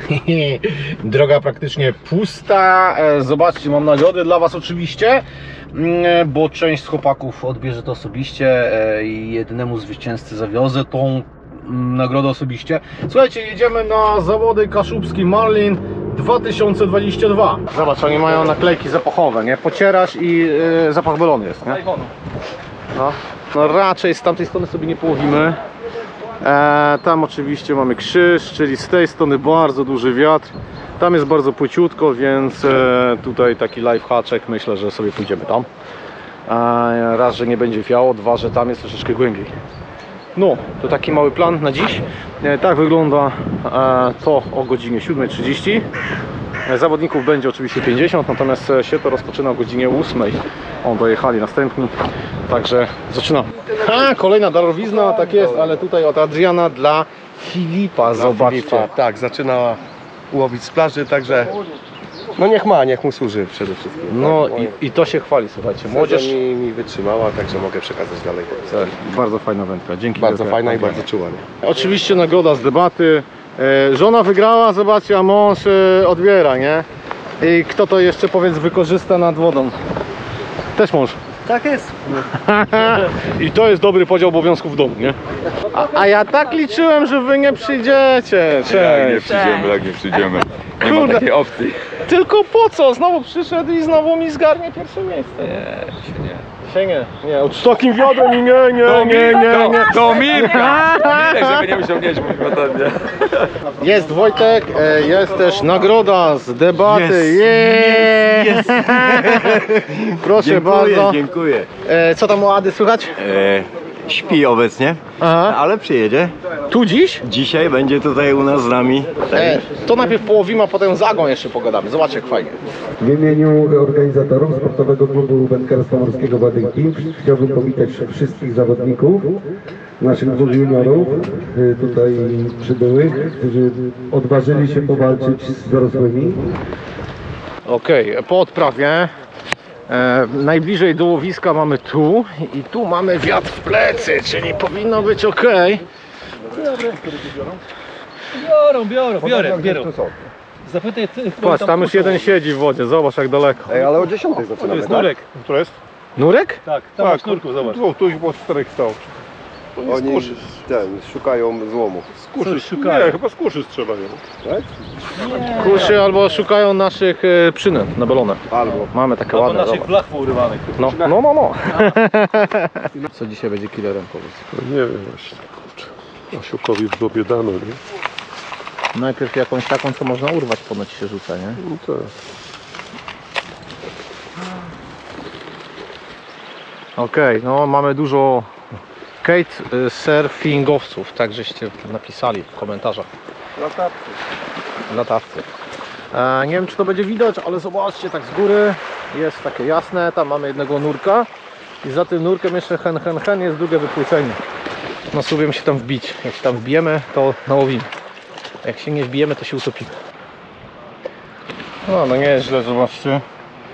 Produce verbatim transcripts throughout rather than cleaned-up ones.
Droga praktycznie pusta. Zobaczcie, mam nagrody dla Was oczywiście, bo część z chłopaków odbierze to osobiście i jednemu zwycięzcy zawiozę tą nagrodę osobiście. Słuchajcie, jedziemy na zawody Kaszubski Marlin dwa tysiące dwadzieścia dwa. Zobacz, oni mają naklejki zapachowe, nie? Pocierasz i yy, zapach balonu jest, nie? No. No raczej z tamtej strony sobie nie połowimy. E, tam oczywiście mamy krzyż, czyli z tej strony bardzo duży wiatr. Tam jest bardzo płyciutko, więc e, tutaj taki lifehaczek, myślę, że sobie pójdziemy tam. E, raz, że nie będzie wiało, dwa, że tam jest troszeczkę głębiej. No, to taki mały plan na dziś. E, tak wygląda e, to o godzinie siódmej trzydzieści. Zawodników będzie oczywiście pięćdziesiąt, natomiast się to rozpoczyna o godzinie ósmej. O, dojechali następni, także zaczynamy. A, kolejna darowizna, tak jest, ale tutaj od Adriana dla Filipa, zobaczcie. Filipa, tak, zaczyna łowić z plaży, także no niech ma, niech mu służy przede wszystkim. No tak? i, i to się chwali, słuchajcie. Młodzież mi, mi wytrzymała, także mogę przekazać dalej. tak, bardzo fajna wędka, dzięki. Bardzo wielkie. fajna i bardzo czuła. Nie? Oczywiście nagroda z debaty. E, żona wygrała, zobaczcie, a mąż e, odbiera, nie? I kto to jeszcze, powiedz, wykorzysta nad wodą? Też mąż. Tak jest. I to jest dobry podział obowiązków w domu, nie? A, a ja tak liczyłem, że wy nie przyjdziecie. Cześć. Jak nie przyjdziemy, jak nie przyjdziemy. Nie Kurde. ma takiej opcji. Tylko po co? Znowu przyszedł i znowu mi zgarnie pierwsze miejsce. Nie, się nie. Się nie. Nie, z takim wiodem i nie, nie, nie, nie, nie. Do Mirka! Mirek, żeby nie musiał nieść mówimy to nie. Jest Wojtek, e, jest też nagroda z debaty. Jest, Jest, jest. Proszę bardzo. Dziękuję. E, co tam u Ady słychać? E, śpi obecnie, Aha. ale przyjedzie. Tu dziś? Dzisiaj będzie tutaj u nas z nami. E, to najpierw połowimy, a potem z Agą jeszcze pogadamy. Zobaczcie jak fajnie. W imieniu organizatorów Sportowego Klubu Wędkarstwa Morskiego Wadynki chciałbym powitać wszystkich zawodników, naszych dwóch juniorów y, tutaj przybyłych, którzy odważyli się powalczyć z dorosłymi. Okej, okay, po odprawie e, najbliżej do łowiska mamy tu i tu mamy wiatr w plecy, czyli powinno być ok. Biorą, biorą, biorę, biorą. Zapytaj, ty, Patrz, tam już jeden siedzi w wodzie, zobacz jak daleko. Ej, ale o dziesiątej To zaczynamy, jest tak? nurek. Który jest? Nurek? Tak, tam masz nurków, zobacz. Tu, tu już było czterech stał. Oni ten, szukają złomu. Coś szukają. Nie, chyba z kuszy strzelają. Tak? Kuszy albo szukają naszych e, przynęt na balonach. Albo. Mamy takie Albo ładne, naszych zobacz. blach pourywanych. No, no, no, no. Co dzisiaj będzie killerem, powiedz? No nie wiem właśnie, kurczę. Osiłkowi w dobie dano, nie? Najpierw jakąś taką, co można urwać, ponoć się rzuca, nie? No tak. Okej, okay, no mamy dużo kite surfingowców, tak żeście napisali w komentarzach. Latawcy. Latawcy. E, nie wiem czy to będzie widać, ale zobaczcie tak z góry, jest takie jasne, tam mamy jednego nurka i za tym nurkiem jeszcze hen hen hen jest drugie wypłycenie. No spróbujemy się tam wbić, jak się tam wbijemy to nałowimy, jak się nie wbijemy to się utopimy. No, no nie jest źle, zobaczcie.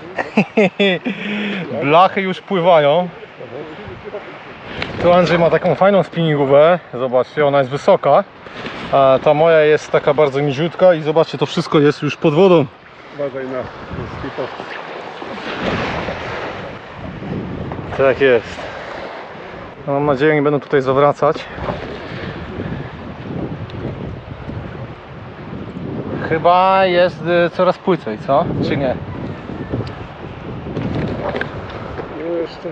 Blachy już pływają. Tu Andrzej ma taką fajną spinningówę, zobaczcie, ona jest wysoka, a ta moja jest taka bardzo niziutka i zobaczcie, to wszystko jest już pod wodą. Uważaj na skipos. Tak jest. Mam nadzieję, że nie będą tutaj zawracać. Chyba jest y, coraz płycej, co? Czy nie? Jeszcze.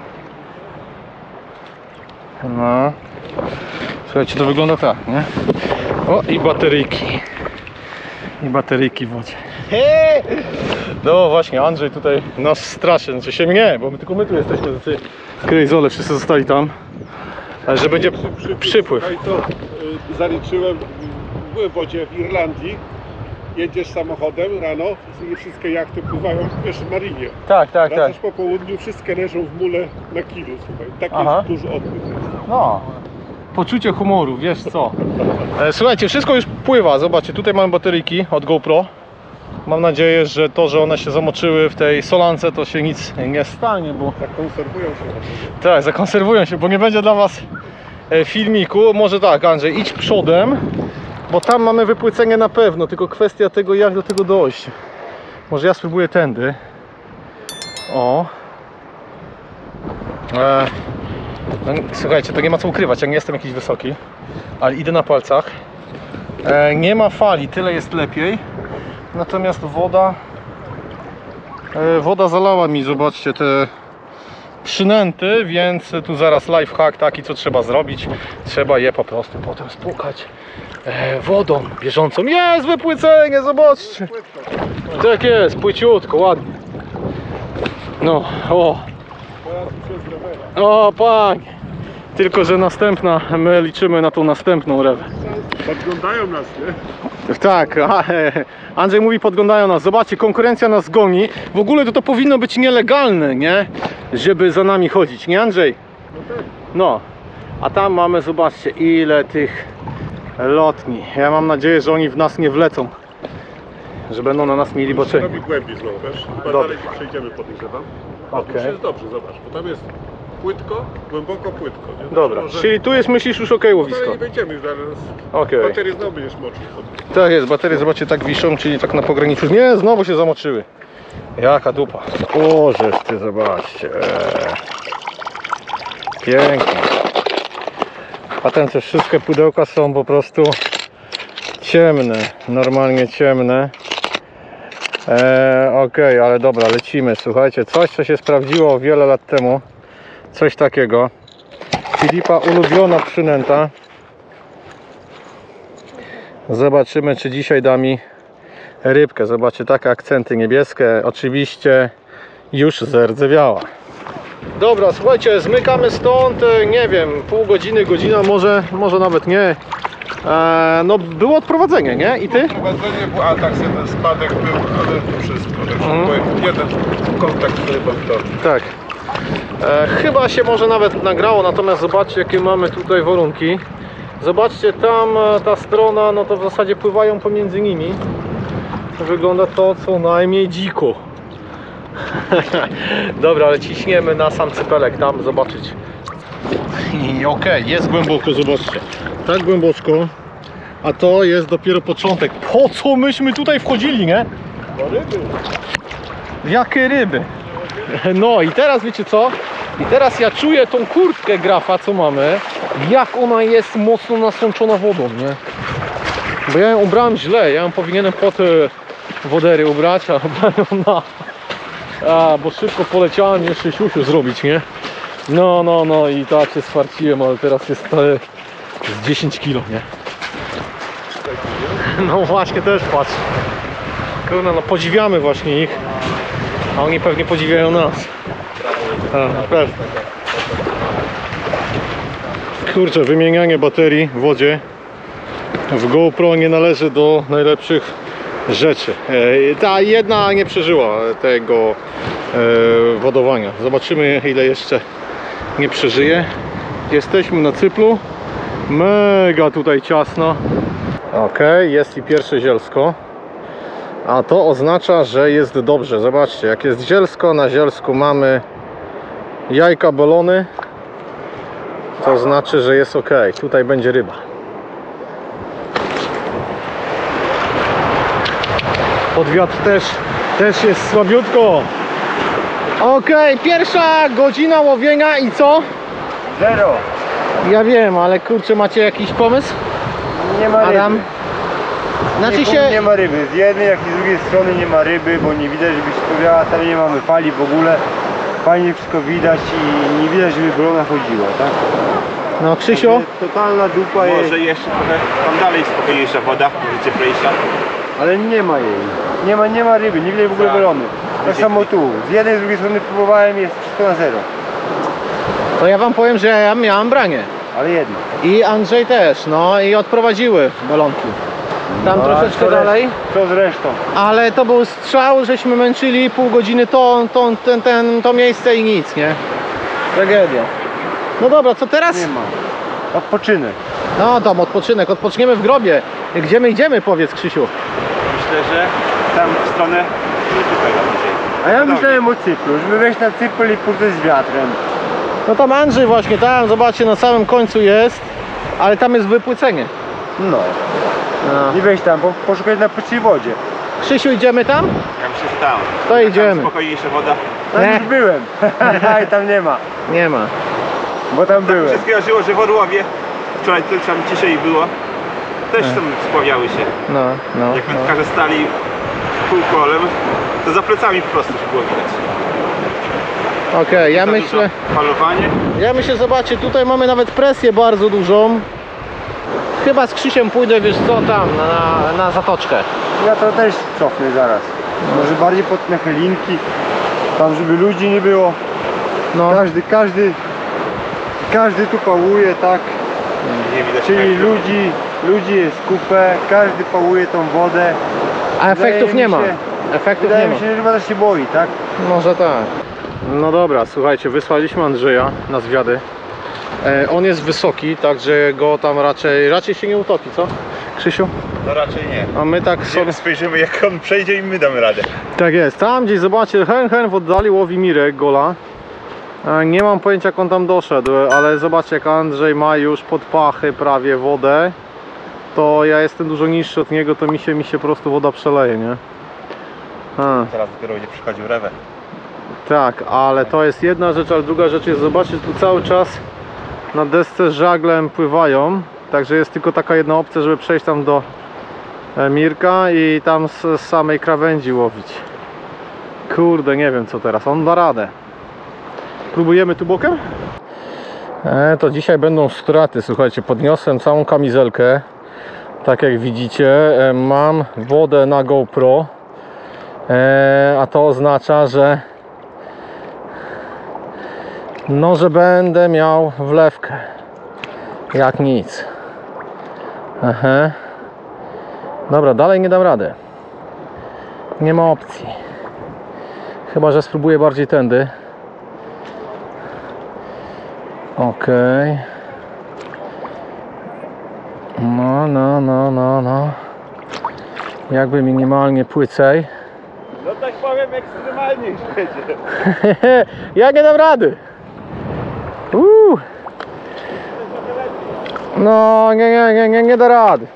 No. Słuchajcie, to wygląda tak, nie? O, i bateryjki. I bateryjki w wodzie. No właśnie, Andrzej tutaj nas straszy, znaczy się mnie, bo my tylko my tu jesteśmy, tacy krejzole, wszyscy zostali tam. Ale że będzie przypływ. Słuchaj, to y, zaliczyłem, byłem w wodzie w Irlandii, jedziesz samochodem rano i wszystkie jachty pływają wiesz, w marinie. Tak, tak, tak. Wracasz po południu, wszystkie leżą w mule na kilu, słuchaj. Taki Aha. jest duży odpływ. No, poczucie humoru, wiesz co. E, słuchajcie, wszystko już pływa, zobaczcie, tutaj mamy bateryjki od GoPro. Mam nadzieję, że to, że one się zamoczyły w tej solance, to się nic nie stanie, bo... Zakonserwują się. Tak, zakonserwują się, bo nie będzie dla was e, filmiku. Może tak, Andrzej, idź przodem, Bo tam mamy wypłycenie na pewno, tylko kwestia tego, jak do tego dojść. Może ja spróbuję tędy. O. E, no, słuchajcie, to nie ma co ukrywać, ja nie jestem jakiś wysoki, ale idę na palcach. E, nie ma fali, tyle jest lepiej. Natomiast woda e, woda zalała mi, zobaczcie, te przynęty, więc tu zaraz lifehack taki, co trzeba zrobić. Trzeba je po prostu potem spłukać e, wodą bieżącą. Jest wypłycenie, zobaczcie. Tak jest, płyciutko, ładnie. No, o. O, panie. Tylko że następna, my liczymy na tą następną rewę. Podglądają nas, nie? Tak, Andrzej mówi, podglądają nas. Zobaczcie, konkurencja nas goni. W ogóle to, to powinno być nielegalne, nie? Żeby za nami chodzić, nie Andrzej? No, a tam mamy, zobaczcie, ile tych lotni. Ja mam nadzieję, że oni w nas nie wlecą, że będą na nas mieli boczenie. Robi głębiej znowu, wiesz? Chyba Dobra. dalej nie przejdziemy, podejrzewam. Okej. Już jest dobrze, zobacz, bo tam jest płytko, głęboko płytko. Nie? Dobra, Może... czyli tu jest, myślisz, już ok, łowisko. Dalej nie będziemy już zaraz. Okej. Baterię znowu będziesz moczył. Tak jest, baterie, zobaczcie, tak wiszą, czyli tak na pograniczu. Nie, znowu się zamoczyły. Jaka dupa. O, żeż ty, zobaczcie. Pięknie. A ten te wszystkie pudełka są po prostu ciemne, normalnie ciemne. Eee, Okej, ale dobra, lecimy. Słuchajcie, coś, co się sprawdziło wiele lat temu. Coś takiego. Filipa ulubiona przynęta. Zobaczymy, czy dzisiaj da mi rybkę. Zobaczcie, takie akcenty niebieskie. Oczywiście już zardzewiała. Dobra, słuchajcie, zmykamy stąd, nie wiem, pół godziny, godzina, może, może nawet nie. Eee, no było odprowadzenie, nie? I ty? Prowadzenie było, a tak jeden spadek był, ale to wszystko. Także Mhm. jeden kontakt z rybą to. Tak. E, chyba się może nawet nagrało, natomiast zobaczcie, jakie mamy tutaj warunki. Zobaczcie, tam e, ta strona, no to w zasadzie pływają pomiędzy nimi. Wygląda to co najmniej dziko. Dobra, ale ciśniemy na sam cypelek tam zobaczyć. I okej, okay, jest głęboko, zobaczcie. Tak głęboczko. A to jest dopiero początek. Po co myśmy tutaj wchodzili, nie? Ryby. Jakie ryby? No i teraz wiecie co? I teraz ja czuję tą kurtkę grafa, co mamy, jak ona jest mocno nasączona wodą, nie? Bo ja ją ubrałem źle, ja ją powinienem pod wodery ubrać, a ubrałem ją na... A, bo szybko poleciałem jeszcze siusiu zrobić, nie? No, no, no i tak się swarciłem, ale teraz jest to z dziesięć kilo, nie? No właśnie, też patrz. Kurna, no podziwiamy właśnie ich, a oni pewnie podziwiają nas. A, pewnie. Kurczę, wymienianie baterii w wodzie w GoPro nie należy do najlepszych rzeczy. E, ta jedna nie przeżyła tego e, wodowania. Zobaczymy, ile jeszcze nie przeżyje. Jesteśmy na cyplu. Mega tutaj ciasno. Ok, jest i pierwsze zielsko. A to oznacza, że jest dobrze. Zobaczcie, jak jest zielsko, na zielsku mamy jajka bolony. To znaczy, że jest ok. Tutaj będzie ryba. Podwiat też, też jest słabiutko. Ok, pierwsza godzina łowienia i co? Zero. Ja wiem, ale kurczę, macie jakiś pomysł? Nie ma ryby. Adam? Znaczy nie, się... nie ma ryby. Z jednej jak i z drugiej strony nie ma ryby, bo nie widać, żeby się powiała, tam nie mamy fali w ogóle. Fajnie wszystko widać i nie widać, żeby brona chodziła, tak? No Krzysiu? Także totalna dupa jest. Może jeszcze trochę tam dalej spokojniejsza woda, możecie przejść. Ale nie ma jej. Nie ma, nie ma ryby, nie widać w ogóle brony. Tak samo tu. Z jednej, z drugiej strony próbowałem, jest wszystko na zero. To ja wam powiem, że ja miałem branie. Ale jedno. I Andrzej też, no i odprowadziły balonki. Tam No, troszeczkę co resz- dalej. Co z resztą? Ale to był strzał, żeśmy męczyli pół godziny to, to, ten, ten, to miejsce i nic, nie? Tragedia. No dobra, co teraz? Nie ma. Odpoczynek. No tam odpoczynek, odpoczniemy w grobie. Gdzie my idziemy, powiedz Krzysiu? Myślę, że tam w stronę nie tutaj bliżej. A ja myślałem o Cypru, żeby wejść na Cypr i pójść z wiatrem. No tam Andrzej właśnie, tam zobaczcie, na samym końcu jest, ale tam jest wypłycenie. No. No. I weź tam, po, poszukać na płytszej wodzie. Krzysiu, idziemy tam? Ja myślę, że tam. To idziemy. Spokojniejsza woda. Tam Nie. już byłem. I tam nie ma, Nie ma. bo tam byłem. Wszystkiego żyło, że w Orłowie, wczoraj to tam ciszej było, też tam spławiały się. No, no. Jak no. wędkarze stali półkolem, to za plecami po prostu się było widać. Okej, ja Za myślę, dużo falowanie. ja myślę, zobaczcie, tutaj mamy nawet presję bardzo dużą. Chyba z Krzysiem pójdę, wiesz co, tam, na, na zatoczkę. Ja to też cofnę zaraz. Może bardziej pod Nechelinki, tam żeby ludzi nie było. No, Każdy, każdy, każdy tu pałuje, tak? Nie widać Czyli efektu. ludzi, ludzi jest kupę, każdy pałuje tą wodę. a efektów mi nie ma. się- Efektów nie Wydaje ma. mi się, że chyba też się boi, tak? Może tak. No dobra, słuchajcie, wysłaliśmy Andrzeja na zwiady. E, on jest wysoki, także go tam raczej, raczej się nie utopi, co? Krzysiu? No raczej nie. A my tak sobie... Spojrzymy jak on przejdzie i my damy radę. Tak jest, tam gdzieś zobaczcie, hen hen w oddali łowi Mirek gola. E, Nie mam pojęcia jak on tam doszedł, ale zobaczcie jak Andrzej ma już pod pachy prawie wodę. To ja jestem dużo niższy od niego, to mi się, mi się po prostu woda przeleje, nie? A, Teraz dopiero będzie przychodził rewę. tak, ale to jest jedna rzecz, ale druga rzecz jest, zobaczcie, tu cały czas na desce żaglem pływają. Także jest tylko taka jedna opcja, żeby przejść tam do e, Mirka i tam z, z samej krawędzi łowić. Kurde, nie wiem co teraz, on da radę. Próbujemy tu bokiem? E, to dzisiaj będą straty, słuchajcie, podniosłem całą kamizelkę. Tak jak widzicie, e, mam wodę na GoPro. E, a to oznacza, że no, że będę miał wlewkę. Jak nic. Aha. Dobra, dalej nie dam rady. Nie ma opcji. Chyba że spróbuję bardziej tędy. Okej. No, no, no, no, no. Jakby minimalnie płycej. No tak powiem, ekstremalnie już będzie. Ja nie dam rady. Uuu. No, nie, nie, nie, nie, nie da rady.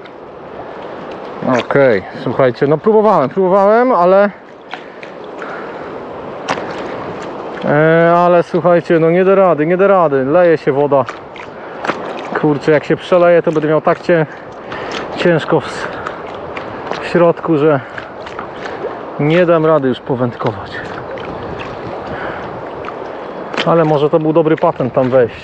Okej, słuchajcie, no próbowałem, próbowałem, ale e, ale słuchajcie, no nie da rady, nie da rady, leje się woda. Kurczę, jak się przeleje, to będę miał tak cię, ciężko w, w środku, że nie dam rady już powędkować. Ale może to był dobry patent tam wejść.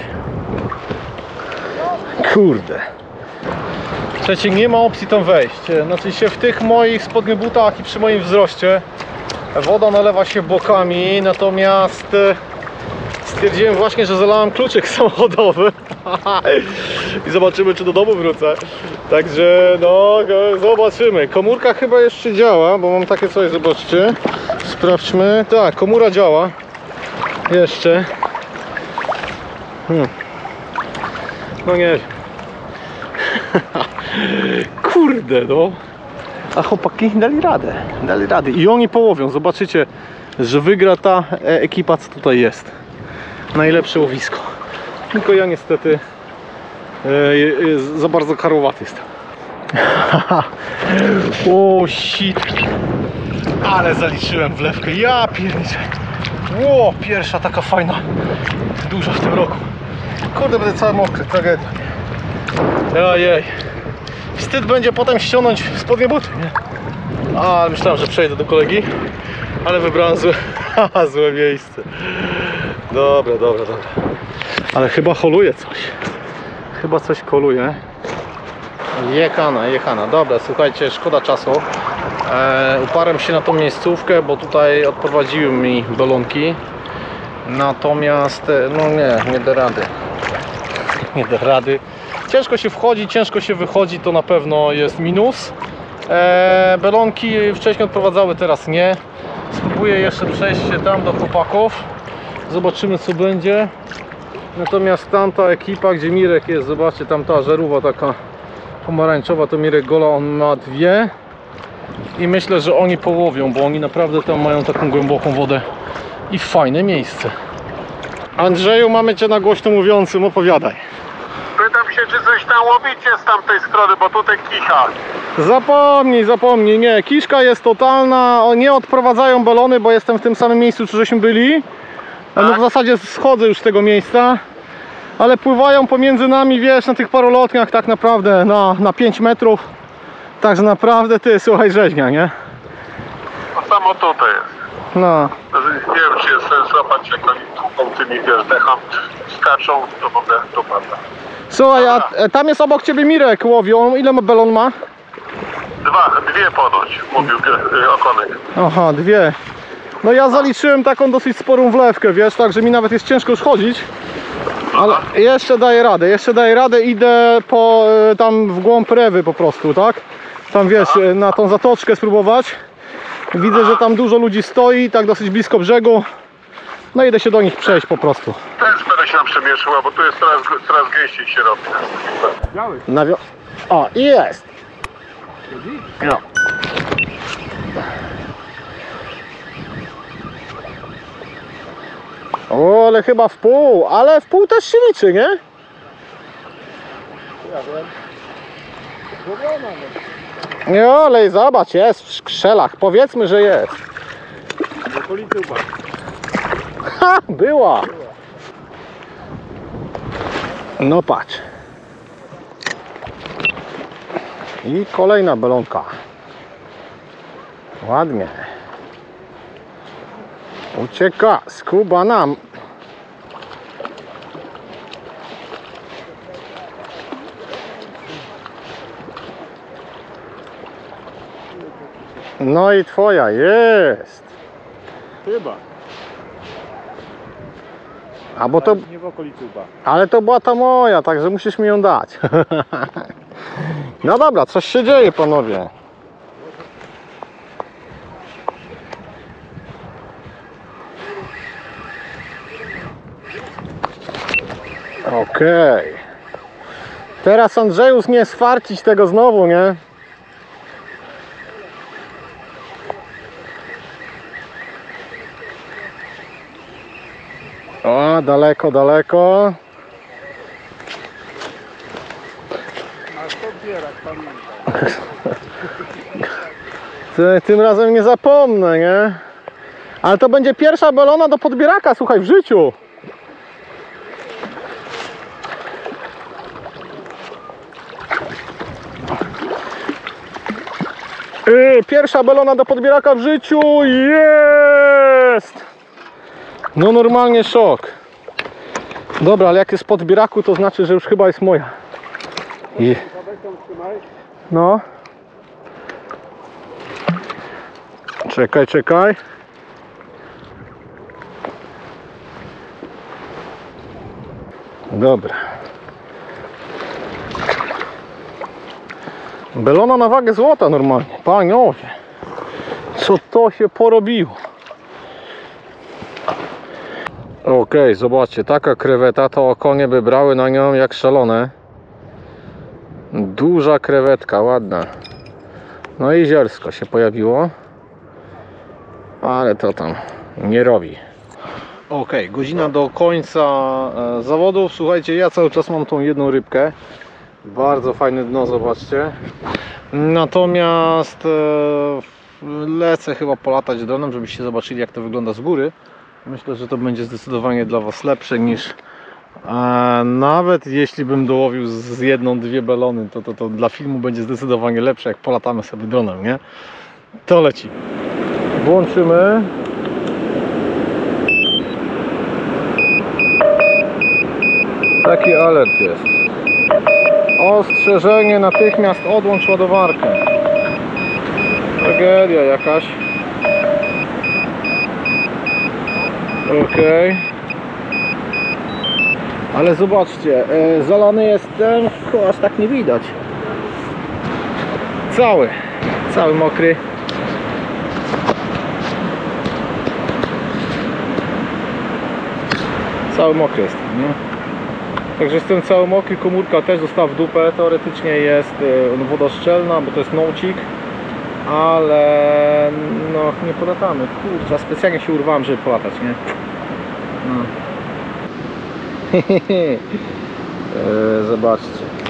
Kurde. Przecież nie ma opcji tam wejść. Znaczy się w tych moich spodnych butach i przy moim wzroście woda nalewa się bokami, natomiast stwierdziłem właśnie, że zalałem kluczyk samochodowy i zobaczymy czy do domu wrócę. Także no zobaczymy. Komórka chyba jeszcze działa, bo mam takie coś, zobaczcie. Sprawdźmy. Tak, komóra działa. Jeszcze. Hmm. No nie wiem. Kurde no. A chłopaki dali radę. Dali radę. I oni połowią. Zobaczycie, że wygra ta ekipa co tutaj jest. Najlepsze łowisko. Tylko ja niestety e, za bardzo karłowaty jestem. O shit. Ale zaliczyłem wlewkę. Ja pierniczę. Ło, pierwsza taka fajna, duża w tym roku. Kurde, będę cały mokry, tragedia. Ojej. Wstyd będzie potem ściągnąć spodnie buty, nie? A, myślałem, że przejdę do kolegi, ale wybrałem złe, złe miejsce. Dobra, dobra, dobra. Ale chyba holuje coś. Chyba coś koluje. Jechana, jechana. Dobra, słuchajcie, szkoda czasu. E, uparłem się na tą miejscówkę, bo tutaj odprowadziły mi balonki. Natomiast, no nie, nie da rady. Nie da rady. Ciężko się wchodzi, ciężko się wychodzi, to na pewno jest minus. E, balonki wcześniej odprowadzały, teraz nie. Spróbuję jeszcze przejść się tam do chłopaków. Zobaczymy co będzie. Natomiast tamta ekipa, gdzie Mirek jest, zobaczcie, tam ta żarówa taka pomarańczowa, to Mirek Gola, on ma dwie. I myślę, że oni połowią, bo oni naprawdę tam mają taką głęboką wodę i fajne miejsce. Andrzeju, mamy Cię na głośno mówiącym, opowiadaj. Pytam się, czy coś tam łowicie z tamtej strony, bo tutaj kicha. Zapomnij, zapomnij, nie, kiszka jest totalna, o, nie odprowadzają balony, bo jestem w tym samym miejscu, czy żeśmy byli. No Tak. w zasadzie schodzę już z tego miejsca, ale pływają pomiędzy nami, wiesz, na tych parolotniach tak naprawdę na, na pięć metrów. Także naprawdę ty, słuchaj, rzeźnia, nie? To samo tutaj jest. No. Nie wiem, czy jest sens łapać, jak oni tłuką tymi, wiesz, decham, skaczą, to mogę dopadać. Słuchaj, a e, tam jest obok ciebie Mirek łowią, ile ma belon ma? Dwa, dwie ponoć, mówił y, okonek. Aha, dwie. No ja zaliczyłem taką dosyć sporą wlewkę, wiesz, także mi nawet jest ciężko już chodzić. Ale jeszcze daję radę, jeszcze daję radę, idę po e, tam w głąb Rewy po prostu, tak? Tam wiesz, e, na tą zatoczkę spróbować. Widzę, że tam dużo ludzi stoi, tak dosyć blisko brzegu. No idę się do nich przejść po prostu. Też będę się nam przemieszyła, bo tu jest coraz, coraz gęściej się robi. Nawio... O, i jest! No. O, ale chyba w pół, ale w pół też się liczy, nie? Nie, ale zobacz, jest w skrzelach, powiedzmy, że jest. Ha, była. No patrz. I kolejna belonka. Ładnie. Ucieka, skuba nam. No i twoja jest. Chyba. A bo to, Nie w okolicy łba. ale to była ta moja, także musisz mi ją dać. No dobra, coś się dzieje, panowie. Okej. Teraz Andrzejus nie sfarcić tego znowu, nie? O, daleko, daleko. Ty, tym razem nie zapomnę, nie? Ale to będzie pierwsza belona do podbieraka, słuchaj, w życiu. Yy, pierwsza belona do podbieraka w życiu jest! No normalnie szok. Dobra, ale jak jest w podbieraku, to znaczy, że już chyba jest moja. I... No. Czekaj, czekaj. Dobra. Belona na wagę złota normalnie. Panowie. Co to się porobiło? Okej, okay, zobaczcie, taka kreweta, to konie by brały na nią jak szalone. Duża krewetka, ładna. No i zielsko się pojawiło. Ale to tam nie robi. Okej, okay, godzina do końca e, zawodów. Słuchajcie, ja cały czas mam tą jedną rybkę. Bardzo fajne dno, zobaczcie. Natomiast e, lecę chyba polatać dronem, żebyście zobaczyli, jak to wygląda z góry. Myślę, że to będzie zdecydowanie dla Was lepsze niż e, nawet jeśli bym dołowił z jedną, dwie belony, to, to, to dla filmu będzie zdecydowanie lepsze, jak polatamy sobie dronem, nie? To leci. Włączymy. Taki alert jest. Ostrzeżenie, natychmiast odłącz ładowarkę. Tragedia jakaś. Okej. Ale zobaczcie, e, zalany jestem, aż tak nie widać. Cały, cały mokry. Cały mokry jestem, nie? Także jestem cały mokry, komórka też została w dupę. Teoretycznie jest e, wodoszczelna, bo to jest nocik. Ale no nie polatamy. Kurczę, specjalnie się urwałem, żeby polatać, nie? No. e, zobaczcie.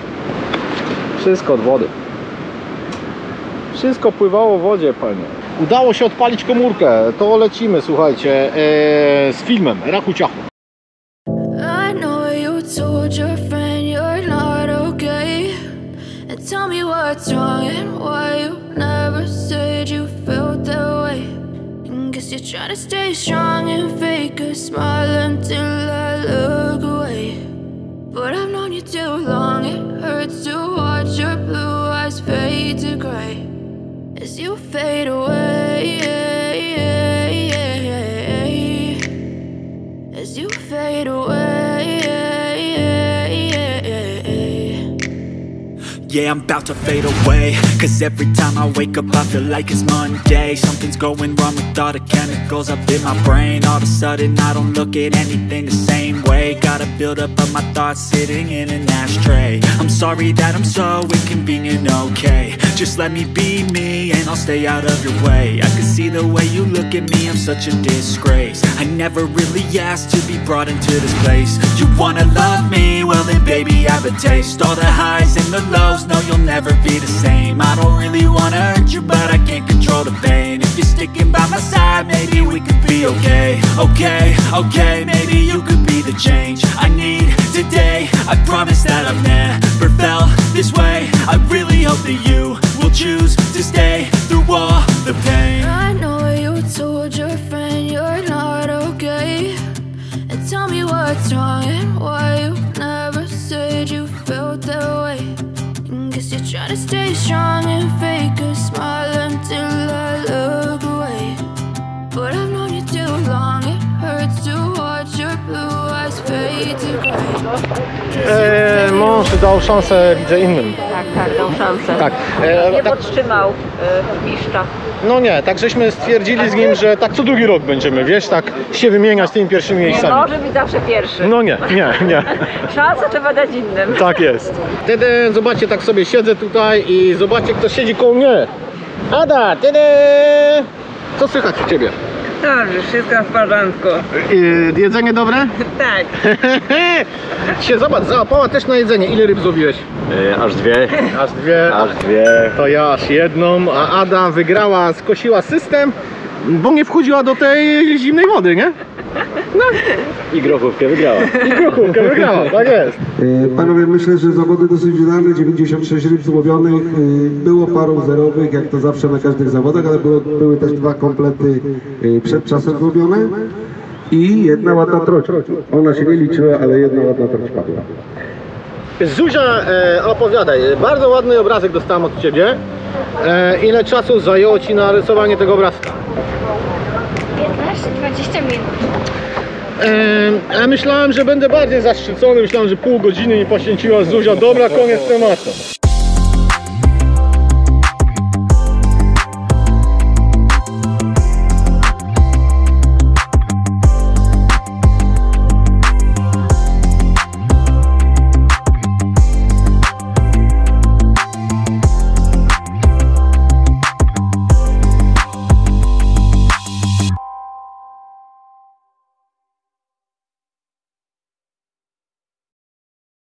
Wszystko od wody. Wszystko pływało w wodzie, panie. Udało się odpalić komórkę. To lecimy, słuchajcie, ee, z filmem Rachu Ciachu. I know you told your friend you're not okay, and tell me what's wrong and why you never said you felt that way. And guess you're trying to stay strong and fake a smile until I look away. But I've known you too long, it hurts to watch your blue eyes fade to gray as you fade away, as you fade away. Yeah, I'm about to fade away, cause every time I wake up I feel like it's Monday. Something's going wrong with all the chemicals up in my brain. All of a sudden I don't look at anything the same way. Got a build up of my thoughts sitting in an ashtray. I'm sorry that I'm so inconvenient, okay. Just let me be me and I'll stay out of your way. I can see the way you look at me, I'm such a disgrace. I never really asked to be brought into this place. You wanna love me? Well then baby I have a taste. All the highs and the lows, no you'll never be the same. I don't really wanna hurt you but I can't control the pain. If you're sticking by my side maybe we could be okay. Okay, okay, maybe you could be the change I need today. I promise that I've never felt this way. I really hope that you will choose to stay through all the pain. I know you told your friend you're not okay, and tell me what's wrong and why you never said you felt that way. And guess you're trying to stay strong and fake a smile until I look away. But I've known you too long, it hurts to watch your blue eyes fade to grey. E, mąż dał szansę, widzę, innym. Tak, tak, dał szansę. Tak. E, Nie tak, podtrzymał y, mistrza. no nie, tak żeśmy stwierdzili z nim, że tak co drugi rok będziemy, wiesz, tak się wymieniać tymi pierwszymi Nie miejscami. może być zawsze pierwszy. No nie, nie, nie. Szansę trzeba dać innym. Tak jest. Wtedy zobaczcie, tak sobie siedzę tutaj i zobaczcie, kto siedzi koło mnie. Ada, tedy! Co słychać u ciebie? Dobrze, wszystko w porządku. Yy, jedzenie dobre? Tak. Się zobacz, załapała też na jedzenie. Ile ryb złowiłeś? Yy, aż dwie. Aż dwie. Aż dwie. To ja aż jedną, a Ada wygrała, skosiła system, bo nie wchodziła do tej zimnej wody, nie? No. I grochówkę wygrała. I grochówkę wygrała, tak jest. E, Panowie, myślę, że zawody dosyć wydane, dziewięćdziesiąt sześć ryb złowionych, e, było paru zerowych, jak to zawsze na każdych zawodach, ale było, były też dwa komplety e, przed czasem złowione i jedna ładna troć. Ona się nie liczyła, ale jedna ładna troć padła. Zuzia, e, opowiadaj, bardzo ładny obrazek dostałem od Ciebie. E, ile czasu zajęło Ci narysowanie tego obrazka? piętnaście dwadzieścia minut. E, ja myślałem, że będę bardziej zaszczycony, myślałem, że pół godziny mi poświęciła Zuzia. Dobra, koniec tematu.